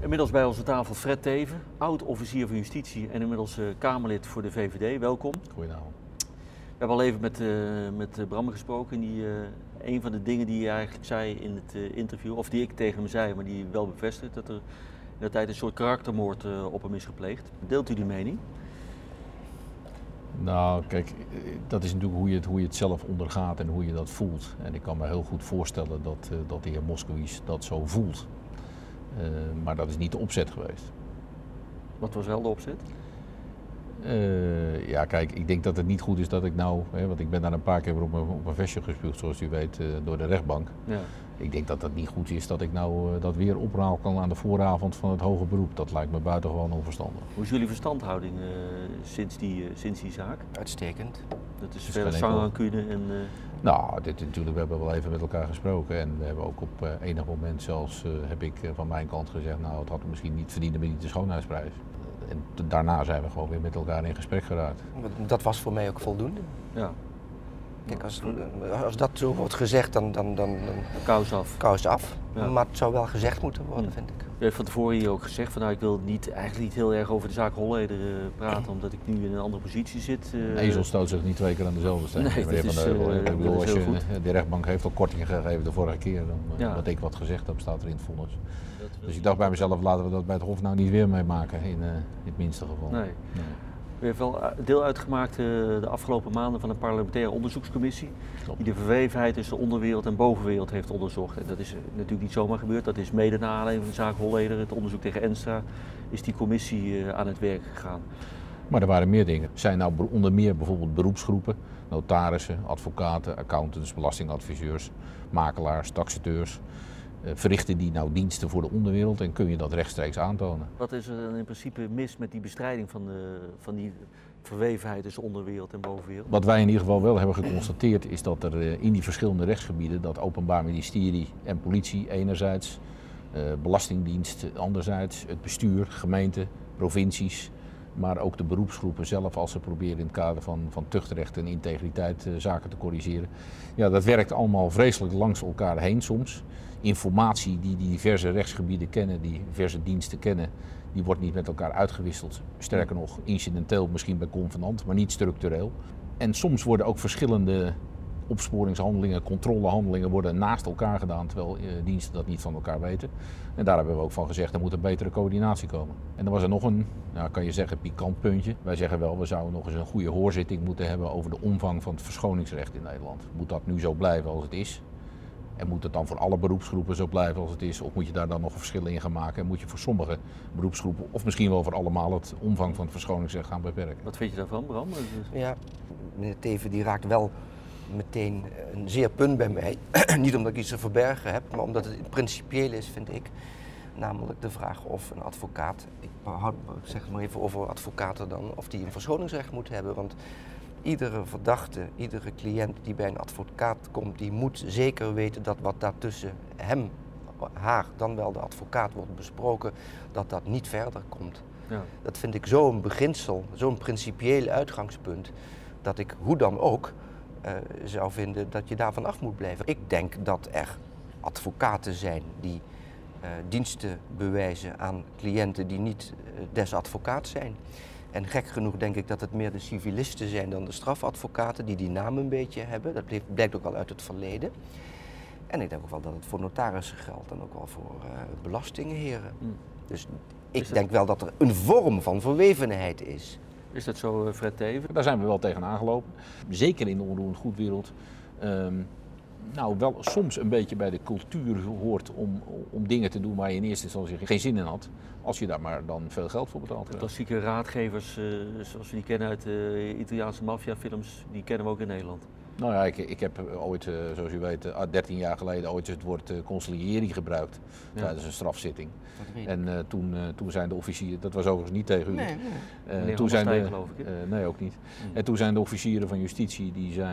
Inmiddels bij onze tafel Fred Teeven, oud-officier van Justitie en inmiddels Kamerlid voor de VVD. Welkom. Goedenavond. We hebben al even met Bram gesproken. Een van de dingen die hij eigenlijk zei in het interview, of die ik tegen hem zei, maar die wel bevestigt, dat er in de tijd een soort karaktermoord op hem is gepleegd. Deelt u die mening? Nou, kijk, dat is natuurlijk hoe je het zelf ondergaat en hoe je dat voelt. En ik kan me heel goed voorstellen dat de heer Moskowitz dat zo voelt. Maar dat is niet de opzet geweest. Wat was wel de opzet? Ja, kijk, ik denk dat het niet goed is dat ik nou, want ik ben daar een paar keer op mijn vestje gespuugd, zoals u weet, door de rechtbank. Ja. Ik denk dat het niet goed is dat ik nou dat weer ophaal kan aan de vooravond van het hoger beroep. Dat lijkt me buitengewoon onverstandig. Hoe is jullie verstandhouding sinds die zaak? Uitstekend. Dat is veel zangrancune en... Nou, natuurlijk, we hebben wel even met elkaar gesproken en we hebben ook op enig moment zelfs, heb ik van mijn kant gezegd, nou het had misschien niet verdiend, maar niet de schoonheidsprijs. En daarna zijn we gewoon weer met elkaar in gesprek geraakt. Dat was voor mij ook voldoende. Ja. Kijk, als dat zo wordt gezegd, dan kous af. Ja. Maar het zou wel gezegd moeten worden, vind ik. U heeft van tevoren hier ook gezegd van nou, ik wil eigenlijk niet heel erg over de zaak Holleder praten, omdat ik nu in een andere positie zit. Ezel stoot zich niet twee keer aan dezelfde steen. Nee, meneer Van Heuvel. Ik bedoel, als de rechtbank heeft al korting gegeven de vorige keer, dan wat ik wat gezegd heb, staat er in het vonnis. Dus ik dacht bij mezelf, laten we dat bij het Hof nou niet weer meemaken, in het minste geval. Nee. U heeft wel deel uitgemaakt de afgelopen maanden van een parlementaire onderzoekscommissie. Klopt. Die de verwevenheid tussen de onderwereld en bovenwereld heeft onderzocht. En dat is natuurlijk niet zomaar gebeurd. Dat is mede naar aanleiding van de zaak Holleder, het onderzoek tegen Enstra, is die commissie aan het werk gegaan. Maar er waren meer dingen. Er zijn nou onder meer bijvoorbeeld beroepsgroepen, notarissen, advocaten, accountants, belastingadviseurs, makelaars, taxateurs. Verrichten die nou diensten voor de onderwereld en kun je dat rechtstreeks aantonen? Wat is er dan in principe mis met die bestrijding van die verwevenheid tussen onderwereld en bovenwereld? Wat wij in ieder geval wel hebben geconstateerd is dat er in die verschillende rechtsgebieden, dat Openbaar Ministerie en politie enerzijds, Belastingdienst anderzijds, het bestuur, gemeenten, provincies, maar ook de beroepsgroepen zelf als ze proberen in het kader van tuchtrecht en integriteit zaken te corrigeren. Ja, dat werkt allemaal vreselijk langs elkaar heen soms. Informatie die diverse rechtsgebieden kennen, die diverse diensten kennen, die wordt niet met elkaar uitgewisseld. Sterker nog, incidenteel, misschien bij convenant, maar niet structureel. En soms worden ook verschillende opsporingshandelingen, controlehandelingen worden naast elkaar gedaan, terwijl diensten dat niet van elkaar weten. En daar hebben we ook van gezegd, er moet een betere coördinatie komen. En dan was er nog een, nou, kan je zeggen, pikant puntje. Wij zeggen wel, we zouden nog eens een goede hoorzitting moeten hebben over de omvang van het verschoningsrecht in Nederland. Moet dat nu zo blijven als het is? En moet het dan voor alle beroepsgroepen zo blijven als het is? Of moet je daar dan nog verschillen in gaan maken? En moet je voor sommige beroepsgroepen, of misschien wel voor allemaal, het omvang van het verschoningsrecht gaan beperken? Wat vind je daarvan, Bram? Ja, meneer Teeven die raakt wel meteen een zeer punt bij mij. Niet omdat ik iets te verbergen heb, maar omdat het principieel is, vind ik. Namelijk de vraag of een advocaat, ik zeg het maar even over advocaten dan, of die een verschoningsrecht moeten hebben. Want iedere verdachte, iedere cliënt die bij een advocaat komt, die moet zeker weten dat wat daar tussen hem, haar, dan wel de advocaat wordt besproken, dat dat niet verder komt. Ja. Dat vind ik zo'n beginsel, zo'n principieel uitgangspunt, dat ik hoe dan ook zou vinden dat je daarvan af moet blijven. Ik denk dat er advocaten zijn die diensten bewijzen aan cliënten die niet des advocaats zijn. En gek genoeg denk ik dat het meer de civilisten zijn dan de strafadvocaten die naam een beetje hebben. Dat blijkt ook wel uit het verleden. En ik denk ook wel dat het voor notarissen geldt en ook wel voor belastingheren. Dus ik denk wel dat er een vorm van verwevenheid is. Is dat zo, Fred Teeven? Daar zijn we wel tegen aangelopen. Zeker in de onroerend goedwereld. Nou, wel soms een beetje bij de cultuur hoort om dingen te doen waar je in eerste instantie geen zin in had. Als je daar maar dan veel geld voor betaalt. De klassieke raadgevers, zoals we die kennen uit Italiaanse maffiafilms, die kennen we ook in Nederland. Nou ja, ik heb ooit, zoals u weet, 13 jaar geleden ooit het woord consiglieri gebruikt tijdens een strafzitting. En toen zijn de officieren, dat was overigens niet tegen u. Nee. Toen zijn geloof ik. nee, ook niet. En toen zijn de officieren van justitie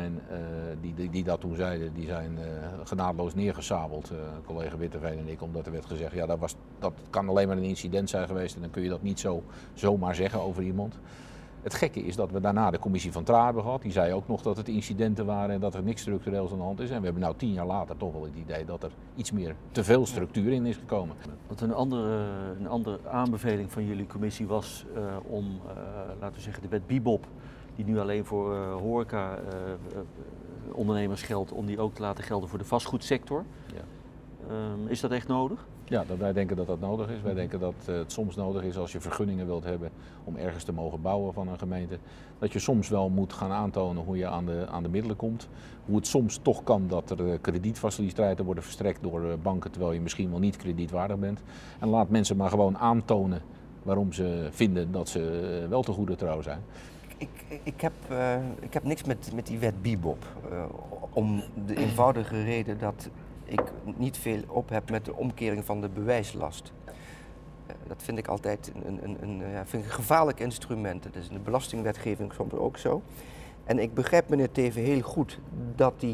die dat toen zeiden, die zijn genadeloos neergesabeld, collega Witteveen en ik, omdat er werd gezegd, ja, dat kan alleen maar een incident zijn geweest en dan kun je dat niet zomaar zeggen over iemand. Het gekke is dat we daarna de commissie van Tra hebben gehad. Die zei ook nog dat het incidenten waren en dat er niks structureels aan de hand is. En we hebben nu 10 jaar later toch wel het idee dat er iets meer te veel structuur in is gekomen. Want een andere aanbeveling van jullie commissie was om, laten we zeggen, de wet Bibop, die nu alleen voor horeca ondernemers geldt, om die ook te laten gelden voor de vastgoedsector. Ja. Is dat echt nodig? Ja, wij denken dat dat nodig is. Wij denken dat het soms nodig is als je vergunningen wilt hebben om ergens te mogen bouwen van een gemeente. Dat je soms wel moet gaan aantonen hoe je aan de middelen komt. Hoe het soms toch kan dat er kredietfaciliteiten worden verstrekt door banken terwijl je misschien wel niet kredietwaardig bent. En laat mensen maar gewoon aantonen waarom ze vinden dat ze wel te goede trouw zijn. Ik heb niks met die wet Bibop. Om de eenvoudige reden dat ik niet veel op heb met de omkering van de bewijslast. Dat vind ik altijd een gevaarlijk instrument. Dat is in de belastingwetgeving soms ook zo. En ik begrijp meneer Teven heel goed dat hij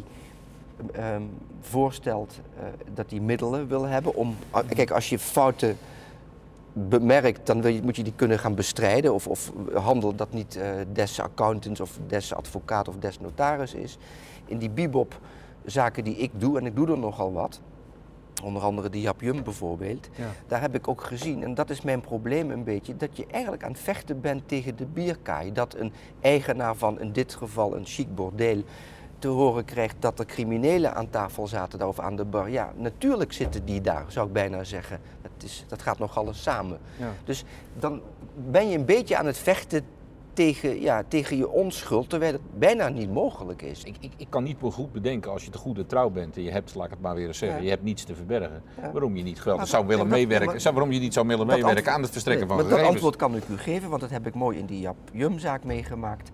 voorstelt dat hij middelen wil hebben om... Kijk, als je fouten bemerkt, dan moet je die kunnen gaan bestrijden. Of handel dat niet des accountants of des advocaat of des notaris is. In die Bibop zaken die ik doe, en ik doe er nogal wat, onder andere de Jaap Jum bijvoorbeeld, ja. Daar heb ik ook gezien, en dat is mijn probleem een beetje, dat je eigenlijk aan het vechten bent tegen de bierkaai. Dat een eigenaar van in dit geval een chic bordeel te horen krijgt dat er criminelen aan tafel zaten of aan de bar. Ja, natuurlijk zitten die daar, zou ik bijna zeggen. Dat gaat nog alles samen. Ja. Dus dan ben je een beetje aan het vechten tegen je onschuld, terwijl het bijna niet mogelijk is. Ik kan niet goed bedenken als je te goede trouw bent en je hebt, laat ik het maar weer eens zeggen, je hebt niets te verbergen. Ja. Waarom je niet geweldig zou willen meewerken, waarom je niet zou willen meewerken aan het verstrekken van gegevens. Dat antwoord kan ik u geven, want dat heb ik mooi in die Jaap Jum-zaak meegemaakt.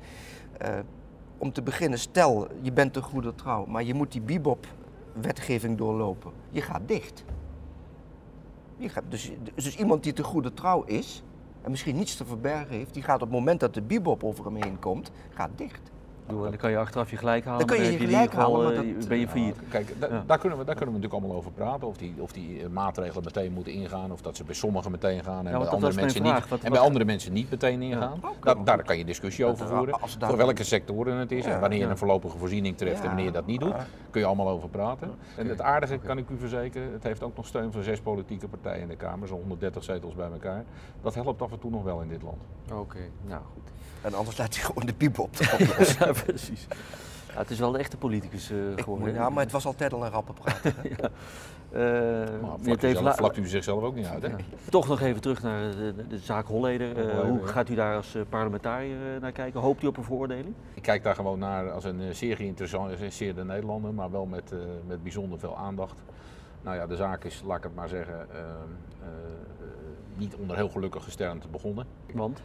Om te beginnen, stel je bent te goede trouw, maar je moet die Bibop-wetgeving doorlopen. Je gaat dicht. Dus iemand die te goede trouw is en misschien niets te verbergen heeft, die gaat op het moment dat de Bibop over hem heen komt, gaat dicht. Dan kan je achteraf je gelijk halen, dan kun je gelijk halen, maar ben je failliet. Kijk, daar kunnen we natuurlijk allemaal over praten. Of die maatregelen meteen moeten ingaan, of dat ze bij sommigen meteen gaan en bij andere mensen niet. En bij andere mensen niet meteen ingaan. Daar kan je discussie over voeren. Voor welke sectoren het is en wanneer je een voorlopige voorziening treft en wanneer je dat niet doet. Kun je allemaal over praten. En het aardige kan ik u verzekeren, het heeft ook nog steun van 6 politieke partijen in de Kamer, zo'n 130 zetels bij elkaar. Dat helpt af en toe nog wel in dit land. Oké, nou goed. En anders laat hij gewoon de Bibop oplossen. Ja, precies. Ja, het is wel de echte politicus geworden. Ja, maar het was altijd al een rappe prater. Vlakt u zichzelf ook niet uit, hè? Ja. Toch nog even terug naar de zaak Holleder. Hoe gaat u daar als parlementariër naar kijken? Hoopt u op een veroordeling? Ik kijk daar gewoon naar als een zeer geïnteresseerde Nederlander, maar wel met bijzonder veel aandacht. Nou ja, de zaak is, laat ik het maar zeggen, niet onder heel gelukkige sterren te begonnen. Want?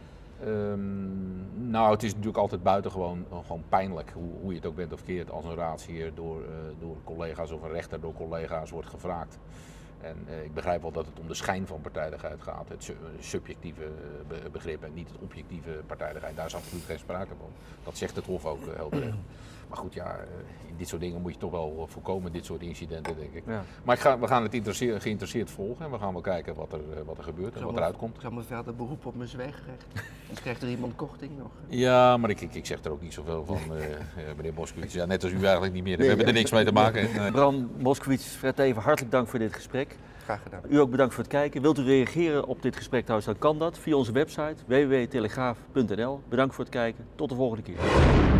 Nou, het is natuurlijk altijd buitengewoon gewoon pijnlijk, hoe je het ook bent of keert, als een raadsheer door collega's of een rechter door collega's wordt gevraagd. En ik begrijp wel dat het om de schijn van partijdigheid gaat, het subjectieve begrip en niet het objectieve partijdigheid. Daar is absoluut geen sprake van. Dat zegt het Hof ook heel terecht. Maar goed, ja, in dit soort dingen moet je toch wel voorkomen, dit soort incidenten, denk ik. Ja. Maar we gaan het geïnteresseerd volgen en we gaan wel kijken wat er gebeurt en wat eruit komt. Ik ga me verder beroepen op mijn zwijgrecht. Dan krijgt er iemand korting nog. Ja, maar ik zeg er ook niet zoveel van, meneer Moskowitz. Ja, net als u eigenlijk niet meer, we hebben er niks mee te maken. Bram Moskowitz, Fred Teven, hartelijk dank voor dit gesprek. Graag gedaan. U ook bedankt voor het kijken. Wilt u reageren op dit gesprek trouwens, dan kan dat via onze website www.telegraaf.nl. Bedankt voor het kijken. Tot de volgende keer.